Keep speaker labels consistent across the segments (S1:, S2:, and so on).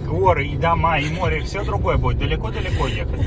S1: горы, и дома, и море, все другое будет. Далеко-далеко ехать.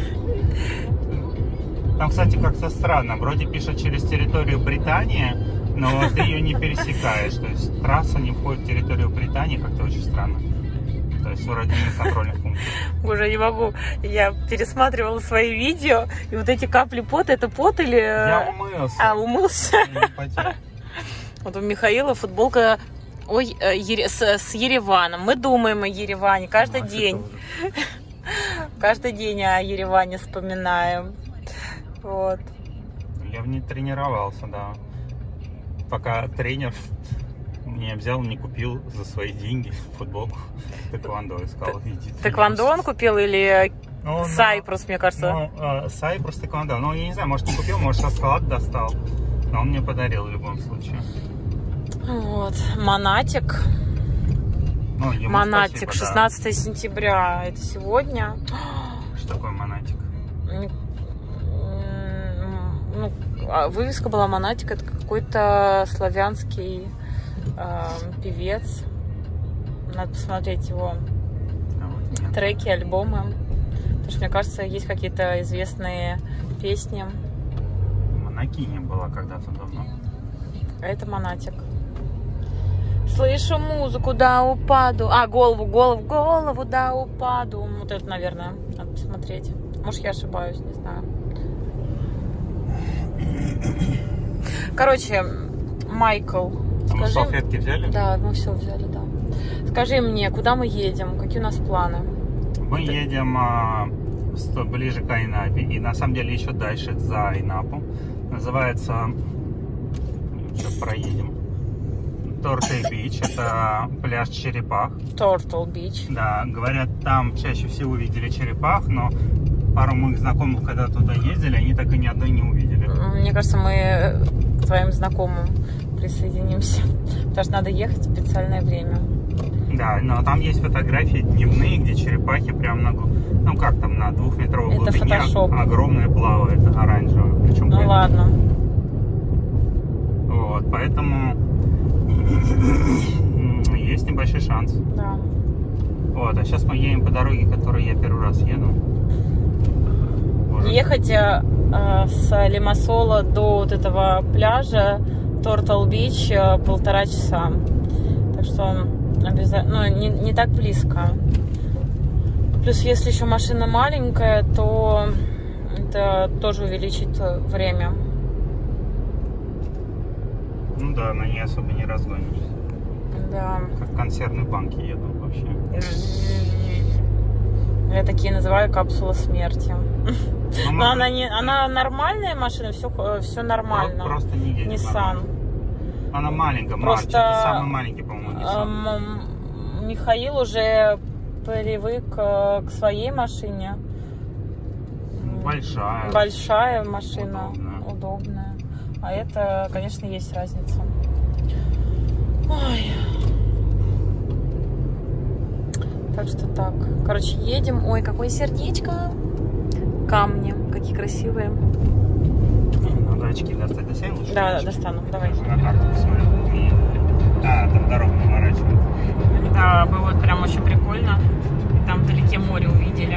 S1: Там, кстати, как-то странно. Вроде пишет через территорию Британии, но ты ее не пересекаешь. То есть трасса не входит в территорию Британии, как-то очень странно. То есть вроде не контрольных пунктов.
S2: Уже не могу. Я пересматривала свои видео, и вот эти капли пота, это пот или...
S1: Я умылся.
S2: А, умылся? Вот у Михаила футболка с Ереваном. Мы думаем о Ереване каждый день. Каждый день о Ереване вспоминаем. Вот.
S1: Я в ней тренировался, да. Пока тренер мне взял, не купил за свои деньги футболку тэквондо, искал.
S2: Тэквондо он купил или Сайпрус, мне кажется?
S1: Сайпрус тэквондо. Ну, я не знаю, может, не купил, может, со склада достал. Но он мне подарил в любом случае.
S2: Вот, Монатик.
S1: Ну,
S2: Монатик,
S1: спасибо,
S2: 16
S1: да.
S2: сентября, это сегодня.
S1: Что такое Монатик?
S2: Ну, вывеска была Монатик, это какой-то славянский певец. Надо посмотреть его треки, альбомы. Потому что, мне кажется, есть какие-то известные песни.
S1: Монакиня была когда-то давно.
S2: А это Монатик. Слышу музыку, да упаду. А, голову, да упаду. Вот это, наверное, надо посмотреть. Может, я ошибаюсь, не знаю. Короче, Майкл,
S1: скажи... Мы салфетки взяли?
S2: Да, мы все взяли, да. Скажи мне, куда мы едем? Какие у нас планы?
S1: Мы едем ближе к Айнапе. И на самом деле еще дальше за Айнапу. Называется... Сейчас проедем. Turtle Beach, это пляж черепах.
S2: Turtle Beach.
S1: Да, говорят, там чаще всего видели черепах, но пару моих знакомых, когда туда ездили, они так и ни одной не увидели.
S2: Мне кажется, мы к твоим знакомым присоединимся, потому что надо ехать в специальное время.
S1: Да, но там есть фотографии дневные, где черепахи прям на, ну как там, на 2-метровой глубине огромные плавают, оранжевые. Причем
S2: ну ладно.
S1: Вот, поэтому есть небольшой шанс.
S2: Да.
S1: Вот, а сейчас мы едем по дороге, которой я первый раз еду. Вот.
S2: Ехать с Лимассола до вот этого пляжа Turtle Beach 1,5 часа. Так что обязательно, ну, не так близко. Плюс, если еще машина маленькая, то это тоже увеличит время.
S1: Ну да, на ней особо не разгонишься.
S2: Да.
S1: Как в консервной банке еду вообще.
S2: Я такие называю капсула смерти. Но она нормальная машина, все нормально.
S1: Просто не едет.
S2: Nissan.
S1: Она маленькая,
S2: просто
S1: это самый маленький, по-моему, Nissan.
S2: Михаил уже привык к своей машине. Большая машина, удобная. А это, конечно, есть разница. Ой. Так что так. Короче, едем. Ой, какое сердечко. Камни. Какие красивые.
S1: Надо очки достать. Достань лучше?
S2: Да, достану. Давай.
S1: На карту посмотрю. Там дорогу наворачивает.
S2: Да, было прям очень прикольно. Там вдалеке море увидели.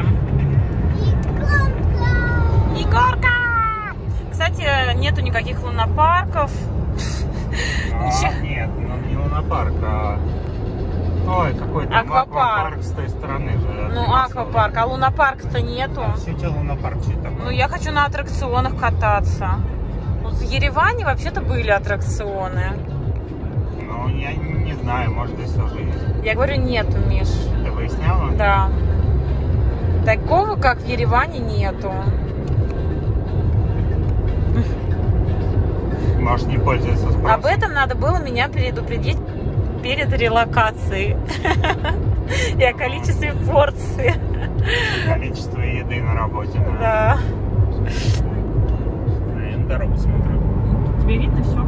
S2: Егорка! Кстати, нету никаких лунопарков.
S1: Нет, не лунопарк, а... Ой, какой-то аквапарк с той стороны же.
S2: Ну, аквапарк, а лунопарка-то нету.
S1: Все лунопарк что-то.
S2: Ну, я хочу на аттракционах кататься. Вот в Ереване вообще-то были аттракционы.
S1: Ну, я не знаю, может, здесь тоже есть.
S2: Я говорю, нету, Миш.
S1: Ты выясняла?
S2: Да. Такого, как в Ереване, нету.
S1: Может, не пользуется спросом.
S2: Об этом надо было меня предупредить перед релокацией. И о количестве порций.
S1: Количество еды на работе.
S2: Да.
S1: Я на дорогу смотрю.
S2: Тебе видно все?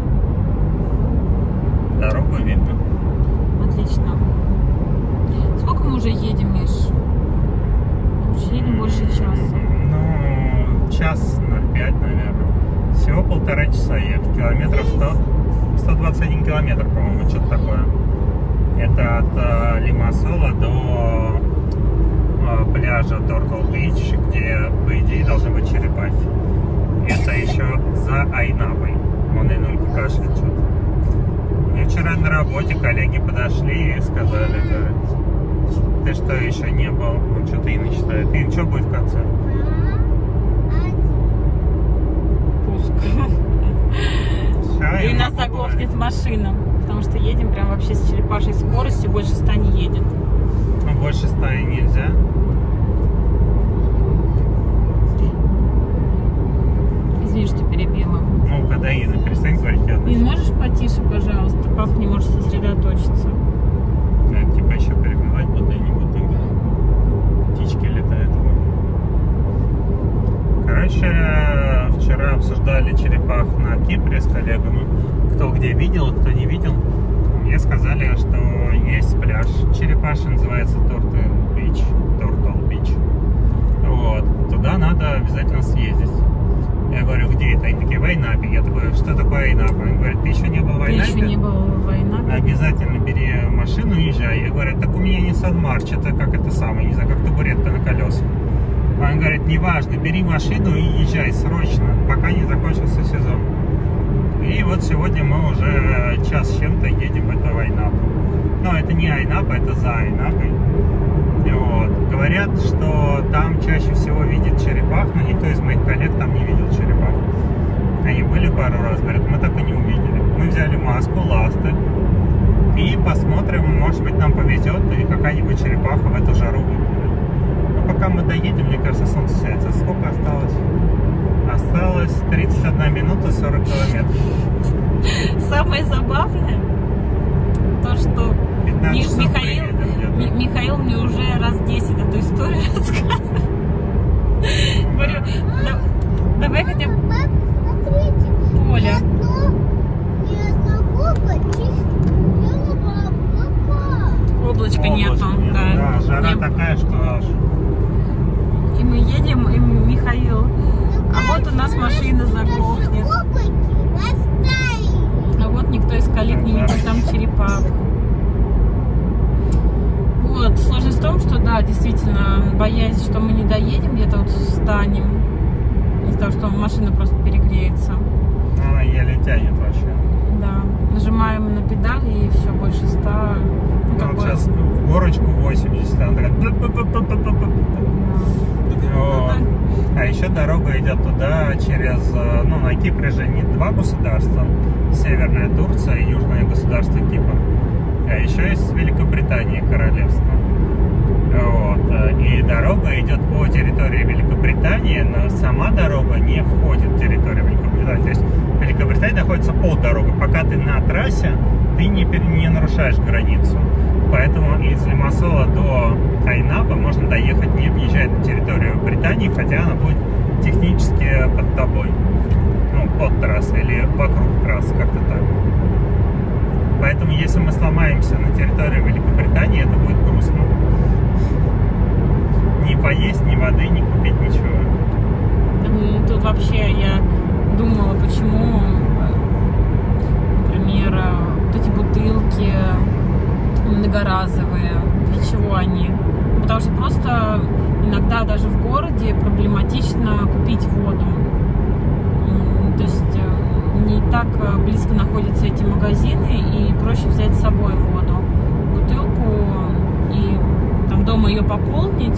S1: Дорогу видно.
S2: Отлично. Сколько мы уже едем, Миш? Уже едем больше часа.
S1: Ну, 1:05, наверное. Всего 1,5 часа ехать. Километров 121 километр, по-моему, что-то такое. Это от Лимассола до пляжа Turtle Beach, где, по идее, должны быть черепахи. Это еще за Айнапой. Вон и Нулька кашляет что-то. Мне вчера на работе коллеги подошли и сказали, говорят, ты что, еще не был? Он что-то Инна читает. Ин, что будет в конце?
S2: Пуск.
S1: Все,
S2: И у нас заглохнет машина, потому что едем прям вообще с черепашьей скоростью, больше 100 не едет.
S1: Ну, больше 100 нельзя.
S2: Извини, что перебила.
S1: Ну, когда Инна перестань говорить, я
S2: Ин, можешь потише, пожалуйста? Папа не может сосредоточиться.
S1: типа еще перебивать буду и не буду. Птички летают. Короче, вчера обсуждали черепах на Кипре с коллегами. Кто где видел, кто не видел. Мне сказали, что есть пляж черепаший, называется Turtle Beach. Вот. Туда надо обязательно съездить. Я говорю, где это? Они такие, в Айнапе. Я такой, что такое Айнапа? Они говорят, ты еще не был в Айнапе?
S2: Ты еще не был в Айнапе?
S1: Обязательно бери машину и езжай. Я говорю, так у меня Nissan March, это как это самое, не знаю, как табуретка на колесах. Он говорит, неважно, бери машину и езжай срочно, пока не закончился сезон. И вот сегодня мы уже час с чем-то едем в эту Айнапу. Но это не Айнапа, это за Айнапой. Вот. Говорят, что там чаще всего видят черепах, но никто из моих коллег там не видел черепах. Они были пару раз, говорят, мы так и не увидели. Мы взяли маску, ласты и посмотрим, может быть нам повезет и какая-нибудь черепаха в эту жару выплывет. Но пока мы доедем, мне кажется, солнце сядется. Сколько осталось? Осталось 31 минута 40 километров.
S2: Самое забавное, то, что Михаил мне уже раз 10 эту историю рассказывает. Говорю, давай хотя бы... Оля. Облачка нету.
S1: Да, жара такая, что аж...
S2: И мы едем, и Михаил... А вот у нас машина заглохнет. А вот никто из коллег не видел там черепах. Вот, сложность в том, что да, действительно, боясь, что мы не доедем, где-то вот встанем. Из-за того, что машина просто перегреется.
S1: Она еле тянет вообще.
S2: Да. Нажимаем на педали и все, больше 100. Ну,
S1: вот сейчас в горочку 80, она такая... А еще дорога идет туда через... Ну, на Кипре же не два государства. Северная Турция и южное государство Кипр. А еще есть Великобритания, королевство. Вот. И дорога идет по территории Великобритании, но сама дорога не входит в территорию Великобритании. То есть Великобритания находится под дорогой. Пока ты на трассе, ты не нарушаешь границу. Поэтому из Лимассола до Айнапы можно доехать, не въезжая на территорию Британии, хотя она будет технически под тобой. Ну, под трассой или вокруг трассы, как-то так. Поэтому, если мы сломаемся на территории Великобритании, это будет грустно. Ни поесть, ни воды, ни купить ничего.
S2: Тут вообще я думала, почему, например, вот эти бутылки многоразовые, для чего они? Потому что просто иногда даже в городе проблематично купить воду. То есть не так близко находятся эти магазины, и проще взять с собой воду, бутылку, и там дома ее пополнить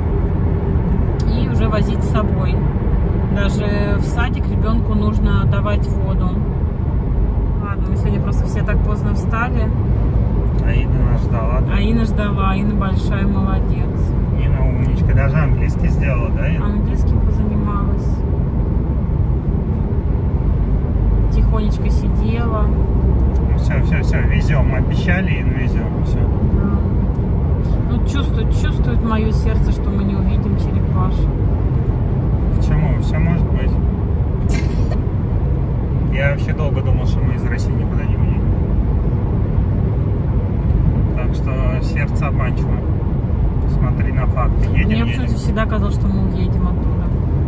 S2: и уже возить с собой. Даже в садик ребенку нужно давать воду. Ладно, мы сегодня просто все так поздно встали.
S1: А Инна нас ждала. Да?
S2: А Инна ждала, Инна большая молодец.
S1: Инна умничка, даже английский сделала, да?
S2: Английским позанималась. Тихонечко сидела.
S1: Все, везем. Обещали и везем. Все.
S2: Да. Ну, чувствует мое сердце, что мы не увидим черепашек.
S1: Почему? Все может быть. Я вообще долго думал, что мы из России никуда не уедем. Так что сердце обманчиво. Смотри на факты. Едем.
S2: Мне всегда казалось, что мы уедем оттуда.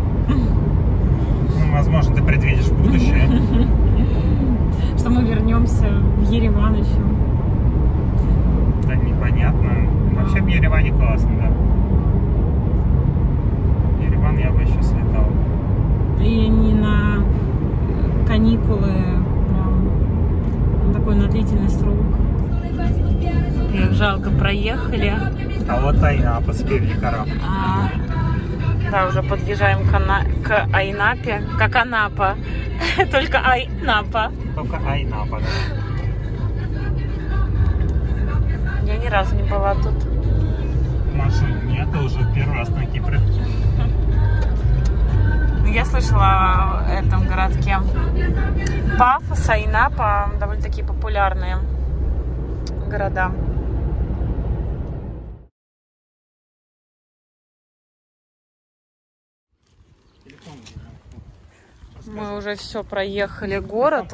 S1: Ну, возможно, ты предвидишь будущее.
S2: Что мы вернемся в Ереван еще.
S1: Да непонятно. Вообще в Ереване классно, да.
S2: жалко, проехали.
S1: А вот Айнапа спереди корабль.
S2: Да, уже подъезжаем к Айнапе. Как Анапа. Только Айнапа.
S1: Только Айнапа, да.
S2: Я ни разу не была тут.
S1: Машин нет, уже первый раз на Кипре.
S2: Я слышала о этом городке. Пафос, Айнапа довольно такие популярные города. Мы уже все проехали город.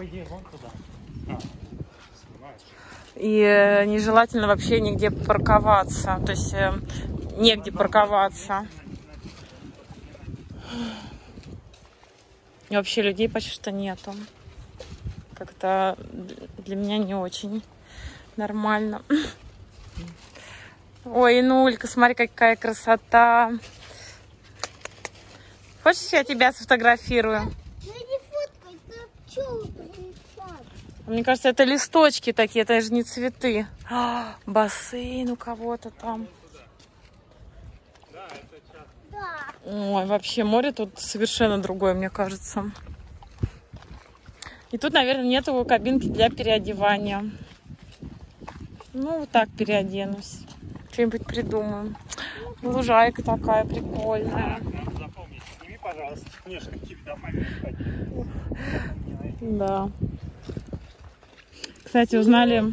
S2: И нежелательно вообще нигде парковаться. То есть негде парковаться. И вообще людей почти что нету. Как-то для меня не очень нормально. Ой, Нулька, смотри, какая красота. Хочешь, я тебя сфотографирую? Мне кажется, это листочки такие, это же не цветы. Бассейн у кого-то там. Ой, вообще море тут совершенно другое, мне кажется. И тут, наверное, нету кабинки для переодевания. Ну, вот так переоденусь. Что-нибудь придумаем. Лужайка такая прикольная.
S1: Запомни, сними, пожалуйста, книжку домой.
S2: Да. Кстати, узнали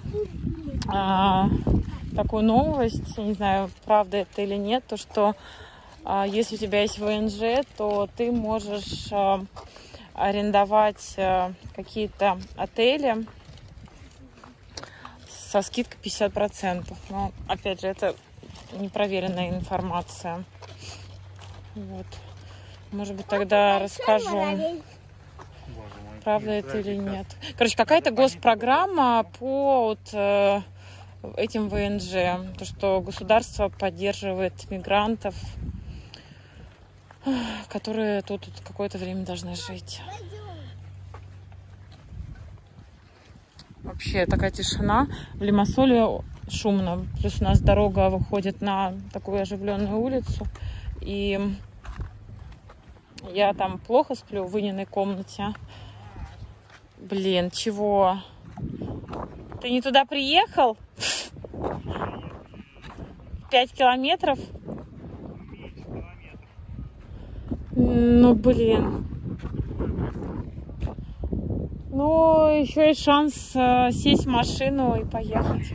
S2: такую новость, я не знаю, правда это или нет, то что если у тебя есть ВНЖ, то ты можешь арендовать какие-то отели со скидкой 50%. Но, опять же, это непроверенная информация. Вот. Может быть, тогда расскажу, правда это или нет. Короче, какая-то госпрограмма по вот, этим ВНЖ. То, что государство поддерживает мигрантов, которые тут какое-то время должны жить. Вообще такая тишина. В Лимассоле шумно. Плюс у нас дорога выходит на такую оживленную улицу. И я там плохо сплю в Ининой комнате. Блин, чего? Ты не туда приехал? 5 километров? Ну, блин. Ну, еще есть шанс сесть в машину и поехать.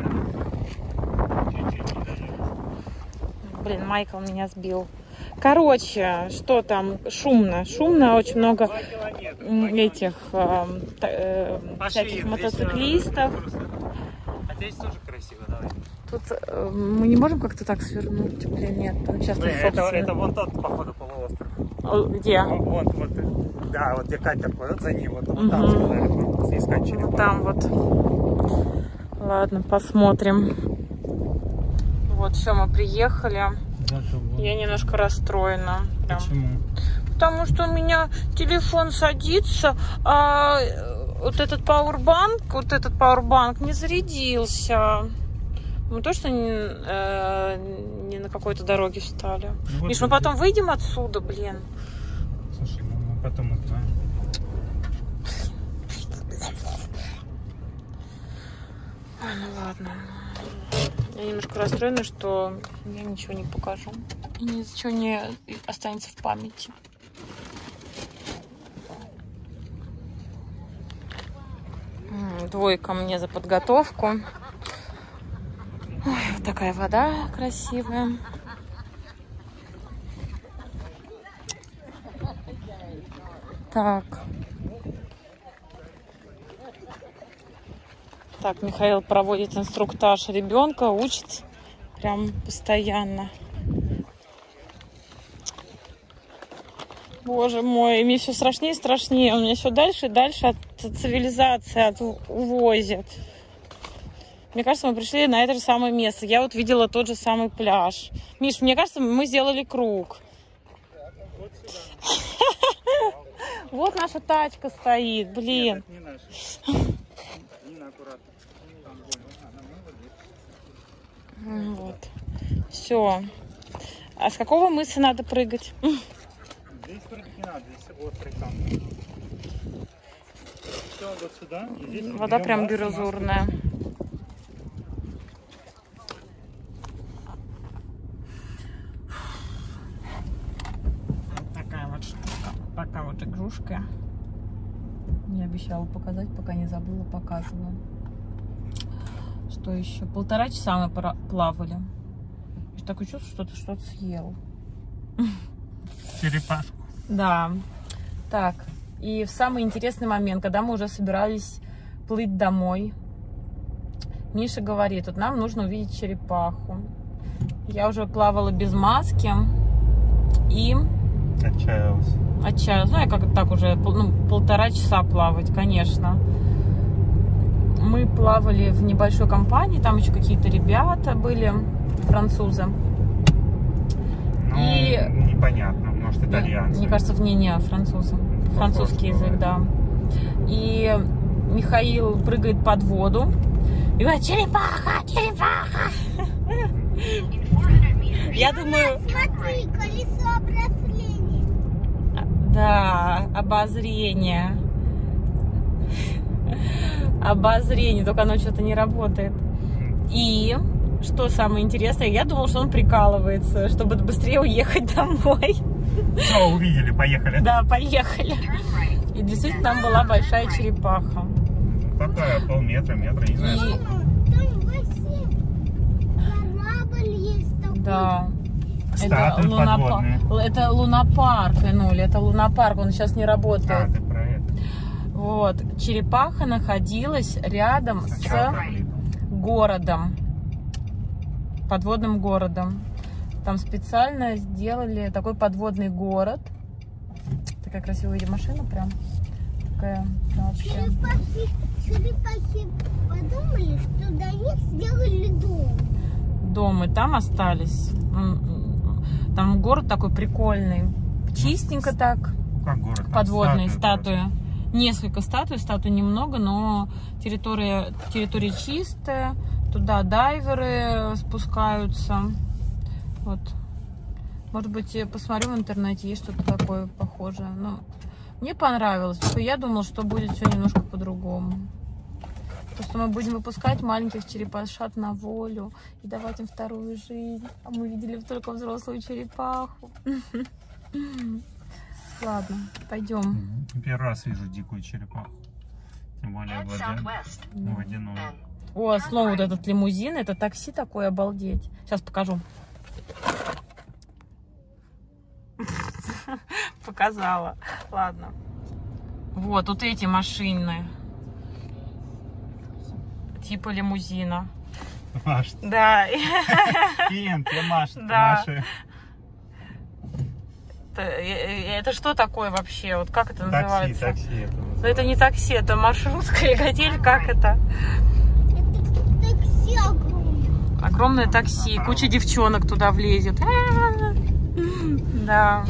S2: Блин, Майкл меня сбил. Короче, что там? Шумно. Шумно, очень много этих всяких мотоциклистов.
S1: А здесь тоже красиво, давай.
S2: Тут мы не можем как-то так свернуть? Блин, нет, там часто
S1: это вон тот, походу, полуостров.
S2: Где?
S1: Вот, да, вот где катер ходит, за ним, вот там сказали, искать через
S2: вот там вот. Ладно, посмотрим. Вот, все, мы приехали. Я немножко расстроена. Прям.
S1: Почему?
S2: Потому что у меня телефон садится, а вот этот пауэрбанк не зарядился. Мы точно не на какой-то дороге встали. Вот. Миш, мы потом выйдем отсюда, блин.
S1: Слушай, ну мы потом узнаем.
S2: Ну ладно. Я немножко расстроена, что я ничего не покажу. И ничего не останется в памяти. Двойка мне за подготовку. Ой, вот такая вода красивая. Так. Так, Михаил проводит инструктаж ребенка, учит прям постоянно. Боже мой, мне все страшнее и страшнее. Он меня все дальше и дальше от цивилизации увозит. Мне кажется, мы пришли на это же самое место. Я вот видела тот же самый пляж. Миш, мне кажется, мы сделали круг. Вот наша тачка стоит, блин.
S1: Нет, это не наша. Нина, аккуратно.
S2: Вот. Все. А с какого мыса надо прыгать?
S1: Здесь прыгать не надо, здесь острый там. Все, вот сюда. И здесь
S2: вода прям бирюзурная. Такая вот штука. Такая вот игрушка. Не обещала показать, пока не забыла, показываю. Что еще? 1,5 часа мы плавали. И такое чувство, что ты что-то съел.
S1: Черепашку.
S2: Да. Так. И в самый интересный момент, когда мы уже собирались плыть домой, Миша говорит, вот нам нужно увидеть черепаху. Я уже плавала без маски и
S1: отчаялась.
S2: Ну, я как так уже 1,5 часа плавать, конечно. Мы плавали в небольшой компании, там еще какие-то ребята были, французы.
S1: Ну, и непонятно, может, итальянцы.
S2: Мне кажется, не французы. Французский язык, да. И Михаил прыгает под воду и говорит: черепаха, черепаха. Я думаю...
S3: Смотри, колесо обозрения.
S2: Да, обозрение. Обозрение, только оно что-то не работает. И что самое интересное, я думала, что он прикалывается, чтобы быстрее уехать домой.
S1: Все, увидели, поехали.
S2: Да, поехали. И действительно там была большая черепаха.
S1: Такая, полметра, метра, не знаю.
S3: Там вообще корабль есть такой.
S2: Да.
S1: Статуи подводные.
S2: Это лунопарк, Энуля, это лунопарк, он сейчас не работает.
S1: А, ты про это.
S2: Вот, черепаха находилась рядом с городом, подводным городом. Там специально сделали такой подводный город. Такая красивая машина прям. Такая вообще.
S3: Черепахи подумали, что до них сделали дом.
S2: Дом и там остались. Там город такой прикольный. Чистенько так.
S1: Как город?
S2: Подводные статуи. Несколько статуй немного, но территория чистая. Туда дайверы спускаются. Вот. Может быть, я посмотрю в интернете, есть что-то такое похожее. Но мне понравилось. Я думала, что будет все немножко по-другому. Просто мы будем выпускать маленьких черепашат на волю и давать им вторую жизнь. А мы видели только взрослую черепаху. Ладно, пойдем.
S1: Первый раз вижу дикую черепаху. Тем более водяную.
S2: О, снова вот этот лимузин. Это такси такое, обалдеть. Сейчас покажу. Показала. Ладно. Вот, тут эти машины. Типа лимузина.
S1: Машет.
S2: Да.
S1: Клиент, я машет.
S2: Да. Это что такое вообще? Вот как это называется?
S1: Такси.
S2: Это не такси, это маршрутка или готель, как это?
S3: Это такси огромное.
S2: Огромное такси, куча девчонок туда влезет. Да.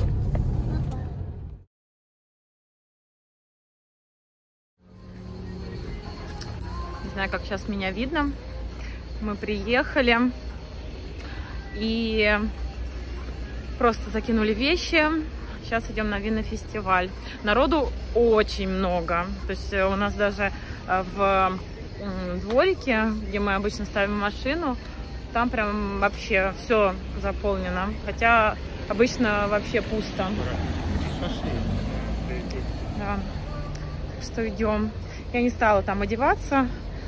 S2: Не знаю, как сейчас меня видно. Мы приехали и просто закинули вещи. Сейчас идем на винный фестиваль. Народу очень много. То есть у нас даже в дворике, где мы обычно ставим машину, там прям вообще все заполнено. Хотя обычно вообще пусто. Да. Так что идем. Я не стала там одеваться.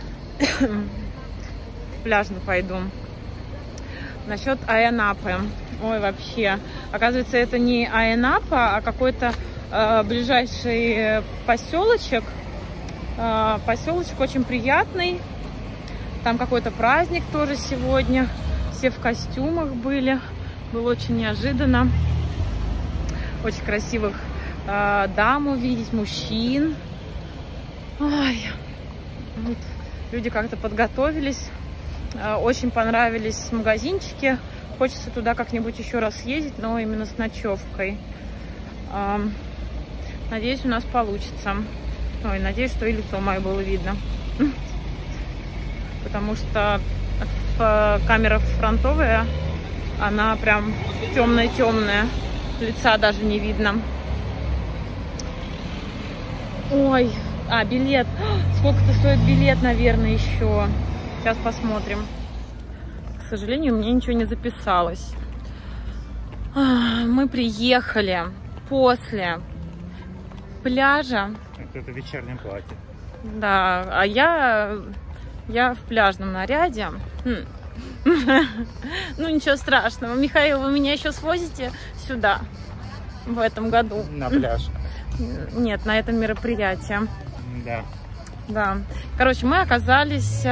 S2: В пляжный пойду. Насчет Айанапы. Ой, вообще. Оказывается, это не Айанапа, а какой-то ближайший поселочек. Поселочек очень приятный. Там какой-то праздник тоже сегодня. Все в костюмах были. Было очень неожиданно. Очень красивых дам увидеть, мужчин. Ой. Вот. Люди как-то подготовились. Очень понравились магазинчики. Хочется туда как-нибудь еще раз съездить, но именно с ночевкой. Надеюсь, у нас получится. Ой, надеюсь, что и лицо мое было видно. Потому что камера фронтовая, она прям темная-темная, лица даже не видно. Ой, билет. Сколько-то стоит билет, наверное, еще. Сейчас посмотрим. К сожалению, у меня ничего не записалось. Мы приехали после пляжа.
S1: Это вечернее платье.
S2: Да, а я в пляжном наряде. Ну, ничего страшного. Михаил, вы меня еще свозите сюда в этом году?
S1: На пляж.
S2: Нет, на этом мероприятии.
S1: Да.
S2: Да. Короче, мы оказались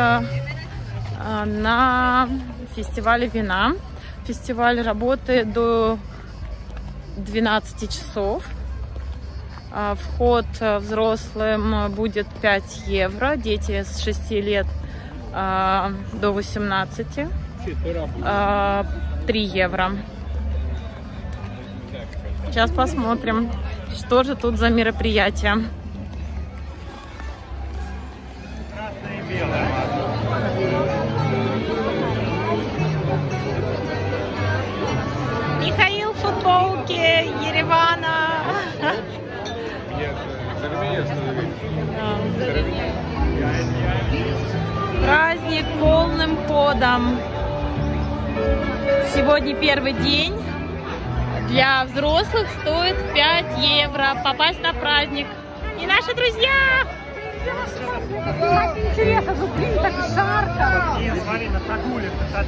S2: на фестивале вина. Фестиваль работает до 12 часов. Вход взрослым будет 5 евро. Дети с 6 лет до 18. 3 евро. Сейчас посмотрим, что же тут за мероприятие.
S1: Красное и белое.
S2: Михаил в футболке Еревана. Праздник полным ходом. Сегодня первый день. Для взрослых стоит 5 евро попасть на праздник. И наши друзья!
S4: Так интересно, ну блин, так жарко.
S1: Смотри, на Хатуле,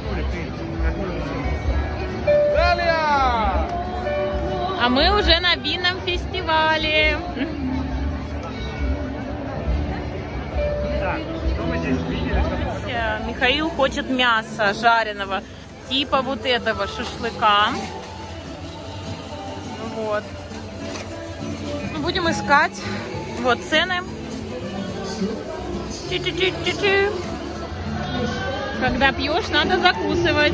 S2: А мы уже на винном фестивале.
S1: Так, что мы здесь видели?
S2: Михаил хочет мяса жареного, типа вот этого шашлыка. Вот. Будем искать. Вот цены. Чу-чу-чу-чу-чу. Когда пьешь, надо закусывать.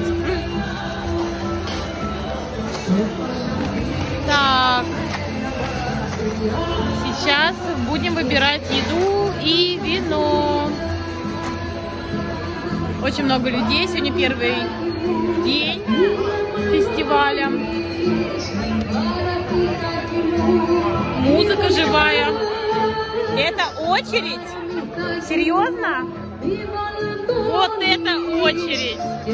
S2: Так. Сейчас будем выбирать еду и вино. Очень много людей. Сегодня первый день фестиваля. Музыка живая. Это очередь? Серьезно? Вот это очередь.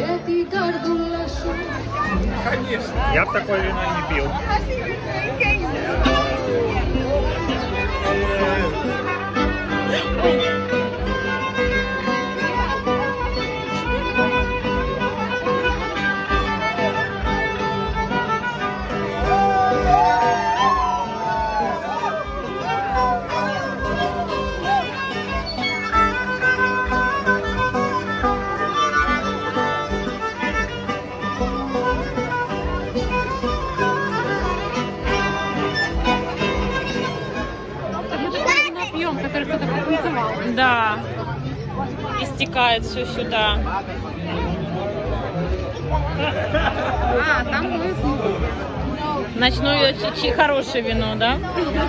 S1: Конечно. Я бы такое вино не пил.
S2: Да, истекает все сюда.
S4: Там будет
S2: Ночное хорошее вино, да?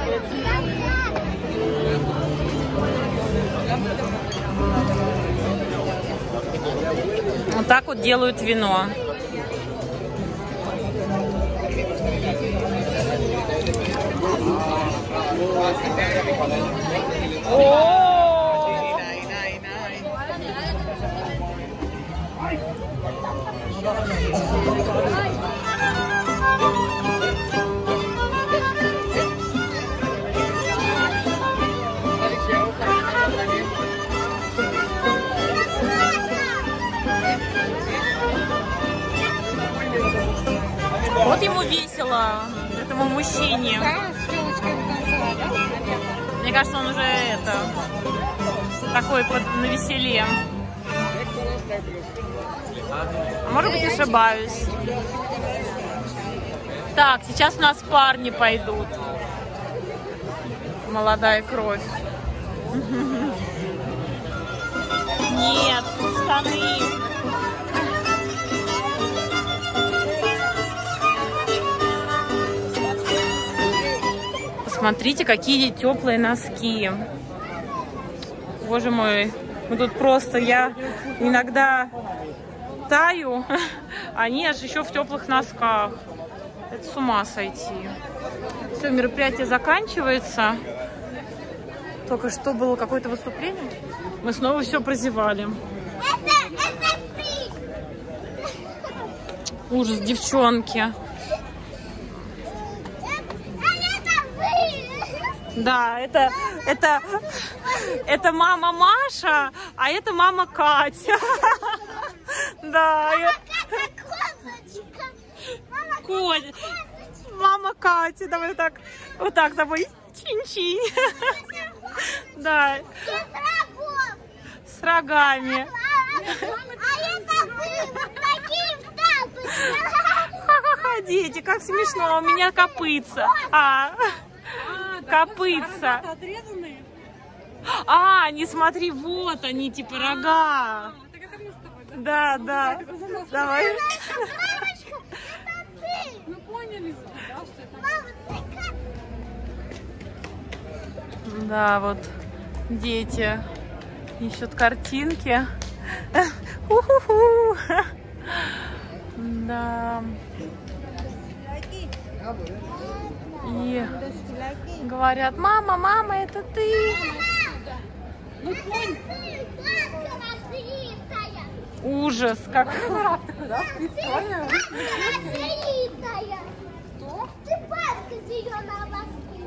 S2: Вот так вот делают вино. Вот ему весело, этому мужчине. Мне кажется, он уже такой навеселе. А может быть, ошибаюсь. Так, сейчас у нас парни пойдут. Молодая кровь. Нет, штаны. Посмотрите, какие теплые носки. Боже мой, мы тут просто, я иногда Китаю, они аж еще в теплых носках. Это с ума сойти. Все, мероприятие заканчивается. Только что было какое-то выступление. Мы снова все прозевали.
S3: Это ты!
S2: Ужас, девчонки. Да, это мама Маша, а это мама Катя. Да. Мама Катя, давай вот так тобой. Чин-чинь. Да. С рогами. Ха-ха-ха, дети, как смешно, у меня копытца. Копытца. Не смотри, вот они, типа рога. Да. Давай.
S4: Мы поняли, что это.
S2: Да, вот дети ищут картинки. У-ху-ху. Да. И говорят: мама, это ты. Ужас, как.
S3: Ты бабка зеленого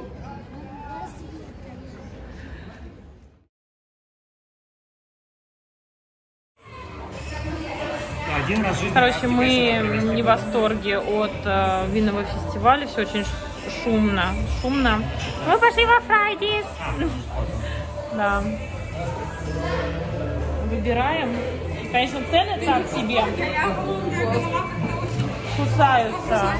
S2: Короче, мы не в восторге от винного фестиваля, все очень шумно. Мы пошли во Fridays. Да. Выбираем. Конечно, цены так себе. Кусаются.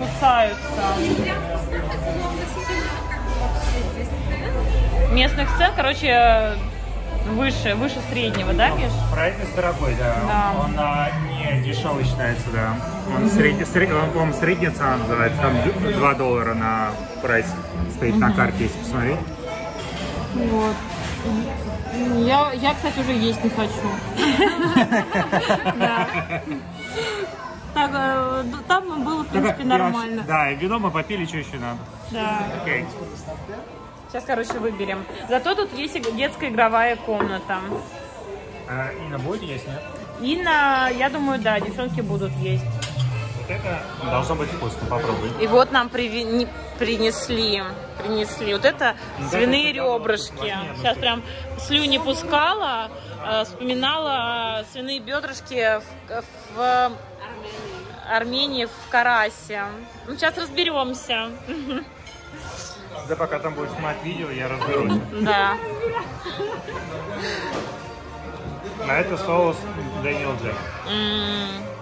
S2: Местных цен, короче, выше среднего, да, Миш?
S1: Прайс дорогой, да. Он не дешевый считается, да. Он средняя цена называется. Там $2 на прайс стоит на карте, если посмотреть.
S2: Вот. Я, кстати, уже есть не хочу. Там было, в принципе, нормально.
S1: Да, и вино мы попили, что еще надо.
S2: Да.
S1: Окей.
S2: Сейчас, короче, выберем. Зато тут есть детская игровая комната.
S1: Инна будет есть, нет?
S2: Инна, я думаю, да, девчонки будут есть.
S1: Вот это должно быть вкусно, попробуй.
S2: И вот нам принесли вот это свиные ребрышки. Сейчас прям слюни пускала, вспоминала свиные бедрышки в Армении, в Карасе. Ну, сейчас разберемся.
S1: Да, пока там будешь смотреть видео, я разберусь.
S2: Да.
S1: А это соус Daniel Jack.